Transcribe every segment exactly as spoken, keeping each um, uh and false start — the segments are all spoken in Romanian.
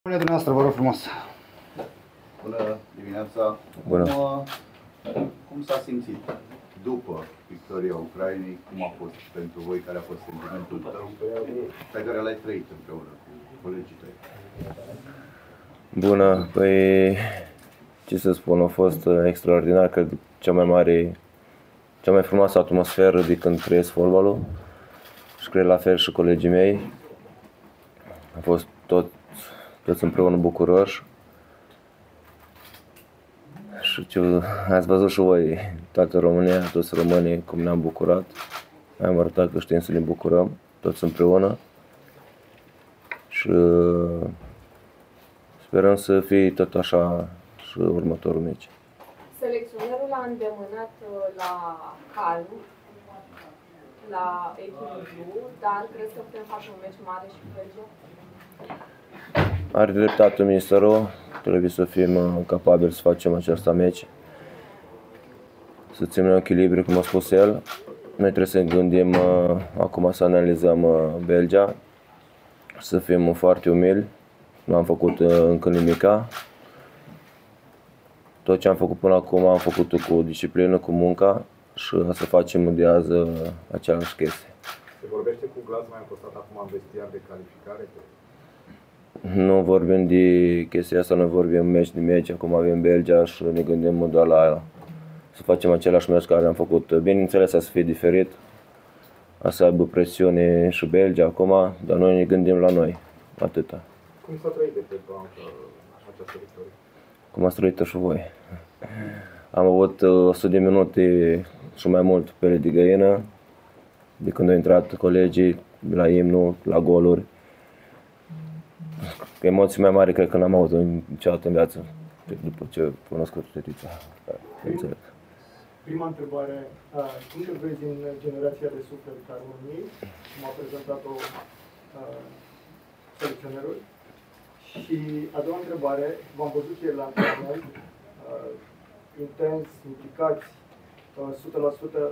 Bună dumneavoastră, vă rog frumos. Bună dimineața. Bună. Cum, cum s-a simțit după victoria Ucrainei? Cum a fost pentru voi? Care a fost sentimentul tău pe care l-ai trăit împreună cu colegii tăi? Bună, păi ce să spun, a fost extraordinar, cred cea mai mare, cea mai frumoasă atmosferă de când trăiesc fotbalul și cred la fel și colegii mei. Am fost tot, toți împreună bucuroși și ce ați văzut și voi, toată România, toți românii, cum ne-am bucurat. Am arătat că știm să ne bucurăm, toți împreună și sperăm să fie tot așa și următorul meci. Selecționerul a îndemânat la calm, la echilibru, dar crezi că putem face un meci mare și cu Belgia? Are dreptate ministerul, trebuie să fim capabili să facem acest meci, să ținem echilibru, cum a spus el. Noi trebuie să ne gândim acum să analizăm Belgia, să fim foarte umili, nu am făcut încă nimica. Tot ce am făcut până acum am făcut cu disciplină, cu munca și să facem de azi aceleași chestii. Se vorbește cu glas mai încostat acum în vestiar de calificare? Nu vorbim de chestia asta, noi vorbim meci de meci, acum avem Belgia și ne gândim doar la aia. Să facem același meci care am făcut. Bineînțeles, să fie diferit, să aibă presiune și Belgia acum, dar noi ne gândim la noi, atâta. Cum s-a trăit de pe bancă această victorie? Cum ați trăit-o și voi. Am avut o sută de minute și mai mult pe de găină, de când au intrat colegii la imnul, la goluri. Emoții mai mari cred că n-am avut niciodată în viață, după ce am cunoscut fetița. Înțeleg. Prima întrebare, cum te vezi în generația de suflet a României, cum a prezentat-o selecționerul? Și a doua întrebare, v-am văzut ieri la antrenament, intens, implicați, o sută la sută,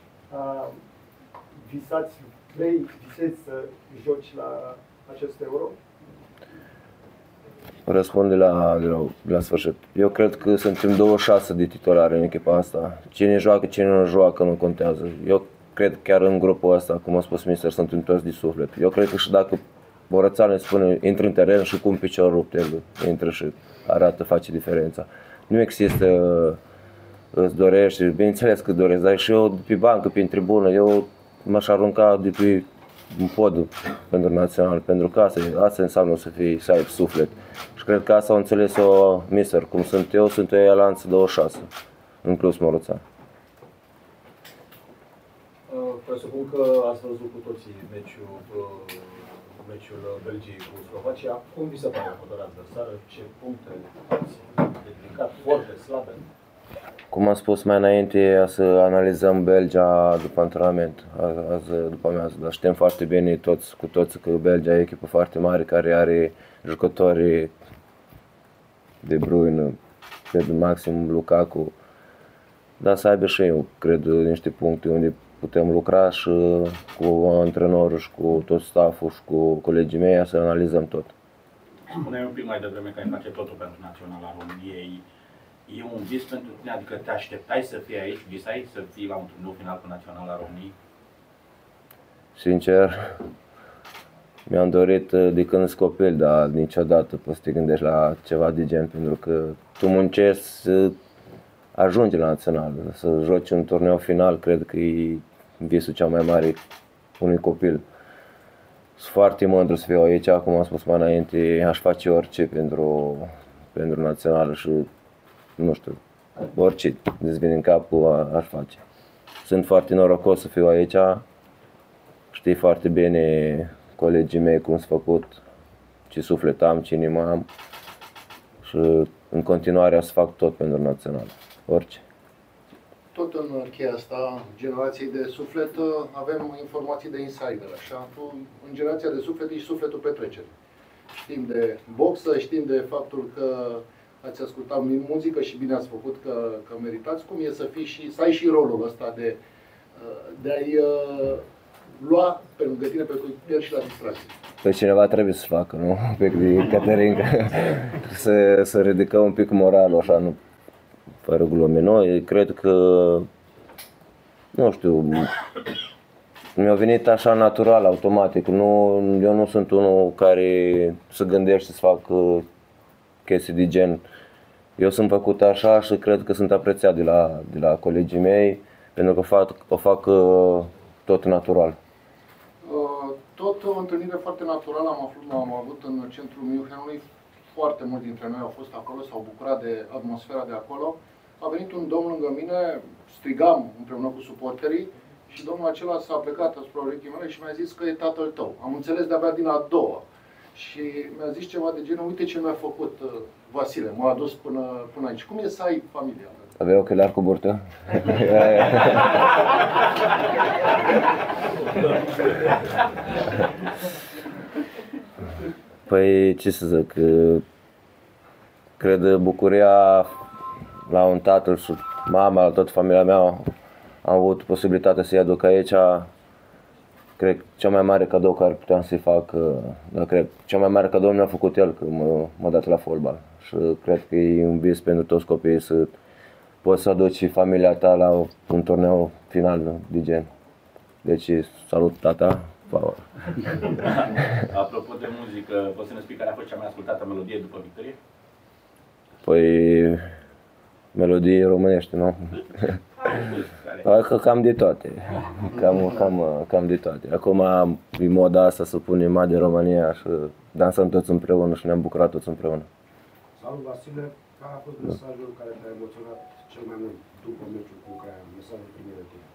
visați, vrei, visezi să joci la acest Euro? Răspund de la, de, la, de la sfârșit. Eu cred că suntem douăzeci și șase de titulari în echipa asta. Cine joacă, cine nu joacă, nu contează. Eu cred chiar în grupul ăsta, cum a spus mister, suntem toți de suflet. Eu cred că și dacă Borățan îmi spune, intră în teren și cu un picior rupt, el intră și arată, face diferența. Nu există, îți dorești, bineînțeles că doresc, dar și eu pe bancă, pe tribună, eu m-aș arunca de pe un pod pentru național, pentru că asta, asta înseamnă să fii, să ai suflet. Și cred că asta au înțeles-o mister, cum sunt eu, sunt eu Elanță douăzeci și șase, în plus Moruța. Presupun că ați văzut cu toții meciul, meciul Belgiei cu Slovacia. Cum vi se pare următoarea adversară? Ce puncte ați ridicat? Forte, slabe? Cum am spus mai înainte, să analizăm Belgia după antrenament, azi după amiază, dar știm foarte bine toți, cu toți că Belgia e o echipă foarte mare care are jucători De Bruyne, cred maxim Lukaku, dar să aibă și eu, cred, niște puncte unde putem lucra și cu antrenorul și cu tot stafful și cu colegii mei să analizăm tot. Spuneai un pic mai devreme că ai face totul pentru Naționala României. E un vis pentru tine? Adică te așteptai să fii aici? Visai să fii la un turneu final cu Naționala României? Sincer, mi-am dorit de când sunt copil, dar niciodată poți să te gândești la ceva de gen, pentru că tu muncești să ajungi la Național, să joci un turneu final, cred că e visul cel mai mare unui copil. Sunt foarte mândru să fiu aici, cum am spus mai înainte, aș face orice pentru, pentru Națională și nu știu, orice îți vine în cap, aș face. Sunt foarte norocos să fiu aici, știi foarte bine colegii mei cum s-a făcut, ce suflet am, ce inimă am și în continuare o să fac tot pentru Național, orice. Tot în cheia asta, generației de suflet, avem informații de insider, așa? Tu, în generația de suflet, ești sufletul petrecerii. Știm de boxă, știm de faptul că ați ascultat muzică și bine ați făcut că, că meritați. Cum e să fii și, să ai și rolul ăsta de, de a-i lua pe lângă tine pe el și la distracție. Păi cineva trebuie să facă, nu? Pe Caterin, să, să ridicăm un pic moralul, așa, nu fără glume. Noi cred că, nu știu, mi-a venit așa natural, automatic. Nu, eu nu sunt unul care să gândește să fac chestii de gen. Eu sunt făcut așa și cred că sunt apreciat de la, de la colegii mei, pentru că fac, o fac tot natural. Tot o întâlnire foarte naturală am, aflat, am avut în centrul Münchenului. Foarte mulți dintre noi au fost acolo, s-au bucurat de atmosfera de acolo. A venit un domn lângă mine, strigam împreună cu suporterii și domnul acela s-a plecat asupra urechii mele și mi-a zis că e tatăl tău. Am înțeles de-abia din a doua. Și mi-a zis ceva de genul, uite ce mi-a făcut Vasile, m-a adus până, până aici. Cum e să ai familia? Avea ochelari cu burtă? Păi, ce să zic, cred bucuria la un tatăl și mama, la toată familia mea, am avut posibilitatea să-i aduc aici. Cred că cea mai mare cadou care puteam să-i fac, dar cred, cea mai mare cadou mi-a făcut el, că m-a dat la fotbal. Și cred că e un vis pentru toți copiii să poți să aduci familia ta la un turneu final de gen. Deci, salut tata! Power. Apropo de muzică, poți să ne spui care a fost cea mai ascultată melodie după victorie? Păi, melodie românește, nu? Că cam de toate. Cam, cam, cam de toate. Acum e moda asta să punem mai de România și dansăm toți împreună și ne-am bucurat toți împreună. Salut, Vasile! Care a fost mesajul care te-a emoționat cel mai mult după meciul cu Ucraina? Mesajul primit de tine?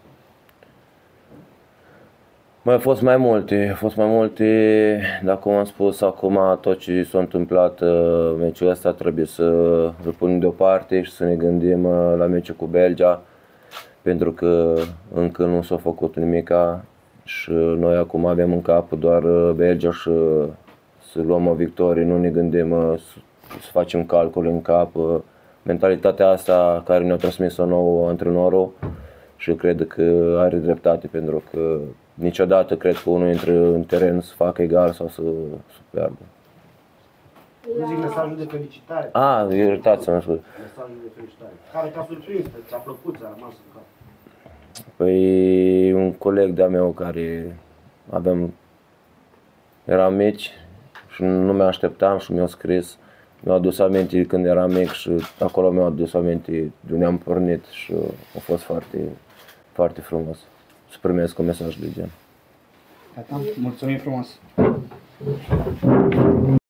Mai au fost mai multe, au fost mai multe, dar cum am spus acum, tot ce s-a întâmplat, meciul ăsta trebuie să îl punem deoparte și să ne gândim la meciul cu Belgia, pentru că încă nu s-a făcut nimica și noi acum avem în cap doar Belgia și să luăm o victorie, nu ne gândim să, să facem calcul în cap. Mentalitatea asta care ne-a transmis-o nouă antrenorul și cred că are dreptate, pentru că niciodată cred că unul intră în teren să facă egal sau să, să piardă. Nu zic mesajul de felicitare. Ah, iertați-mă, scuze. Mesajul de felicitare. Care te-a surprins, ți-a plăcut, ți-a rămas în cap? Păi un coleg de-a meu care aveam, eram mici și nu mi așteptam și mi-a scris. Mi-a adus aminte când eram mic și acolo mi-a adus aminte de unde am pornit și a fost foarte, foarte frumos să primesc un mesaj de gen. Gata, mulțumim frumos!